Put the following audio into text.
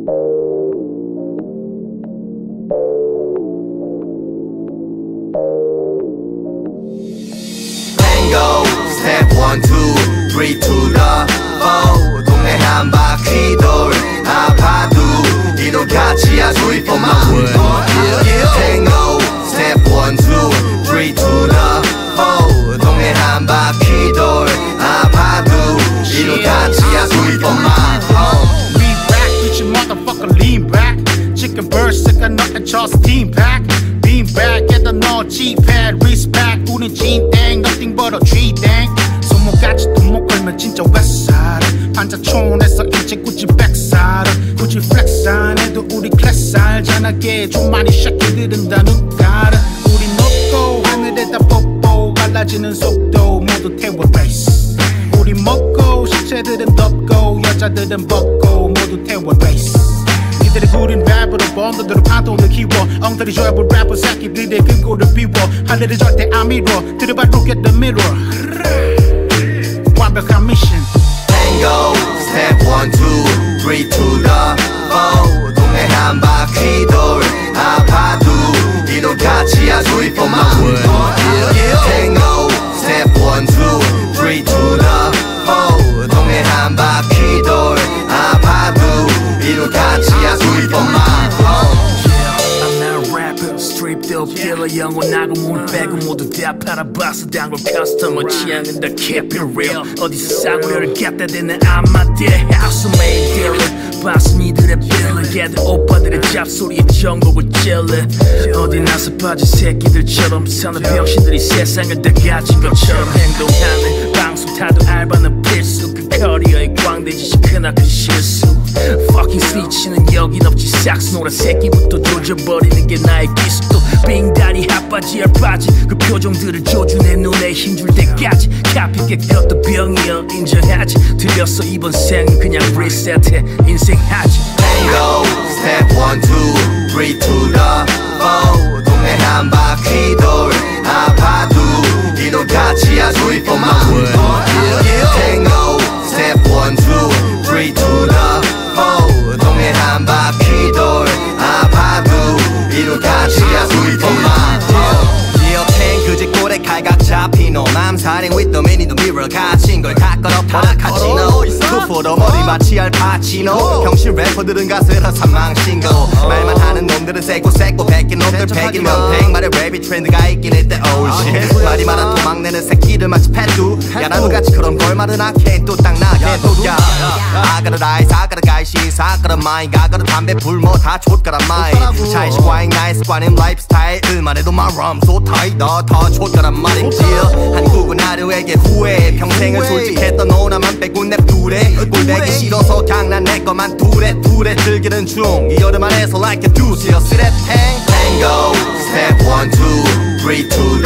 Tango, step 1, 2, 3 to the 4 동네 한 바퀴 돌 아파도 이도 같이 아주 for my world Tango, step 1, 2, 3 to the 4 동네 한 바퀴 돌 아파도 이도 같이 아주 for my home We back, get your motherfucker lean back Chicken burst, second up and just team pack Bean back, get the no G-pad, respect 우린 진땡, nothing but a G-땡 손목같이 두목 걸면 진짜 웨스사이드 판자촌에서 일찍 굳이 백사이드 굳이 플렉스 안 해도 우리 클래스 알잖아 좀 많이 샤키들은 다 눈가라 우리 높고 하늘에다 뽀뽀 갈라지는 속도 모두 태워 레이스 우리 먹고 시체들은 덮고 여자들은 벗고 모두 태워 레이스 니들이 구린 랩으로 번더들은 파도를 키워 엉터리 조합을 래퍼 새끼들의 그 꼴을 비워 하늘을 절대 안 밀어 들어봐 look at the mirror 완벽한 미션 Tango, step 1, 2, 3 to the 4 동네 한 바퀴 돌 아파도 이도 같이 아주 for my world Tango, step 1, 2, 3 to the 4 동네 한 바퀴 돌 아파도 이도 같이 아주 for my home I'm not a rapper, straight dope dealer 영원하고 문 빼고 모두 다 팔아봤어 단골 커스터머 취향은 다 keep it real 어디서 싸구려를 갖다 대는 I'm not there house made dealer 봤어 니들의 빌런 걔들 오빠들의 잡소리에 정복을 찔러 어디 나서 빠진 새끼들처럼 사는 병신들이 세상을 다 가진 것처럼 행동하는 방송 타도 알바는 필수 그 커리어의 광대짓이 크나큰 실수 Fucking 스위치는 여긴 없지 삭스 노란 새끼부터 조져버리는 게 나의 기술 빙다리 핫바지에 빠진 그 표정들을 조주 내 눈에 힘줄 때까지 카피게 꼈던 병이여 인정하지 들렸어 이번 생은 그냥 리셋해 인생하지 Tango, step 1, 2, 3 to the 4 동네 한 바퀴 돌 아파도 이도 같이 아주 for my world Tango, step 1, 2, 3 to the 4 동네 한 바퀴 돌 아파도 이도 같이 아주 for my home 그제 꼴에 칼각 잡힌 놈 I'm siding with the man in the mirror 갇힌 걸 다 끌어파라 카지노 투포로 머리 마치 알파치노 병신 래퍼들은 가수라 사망신고 말만 하는 놈들은 세고 백인 놈들 백이면 백말의 랩이 트렌드가 있긴 했대 oh shit 말이 많아 도망내는 새끼들 마치 팻두 야 나도 같이 그런 걸 말은 I can't do 딱 나게 야 I gotta rise I gotta 가이시 I gotta mind I gotta 담배 불모 다 족가란 마이 차이식 와인 나의 습관인 라이프 스타일 일만 해도 my rhyme so tight 더 족가란 말인지 한국은 하루에게 후회 평생을 솔직했던 오나만 빼고 냅두래 꼴대기 싫어서 장난 내 것만 두래 즐기는 중 이 여름 안에서 like a deuce 쓰레 Tango step 1, 2, 3 to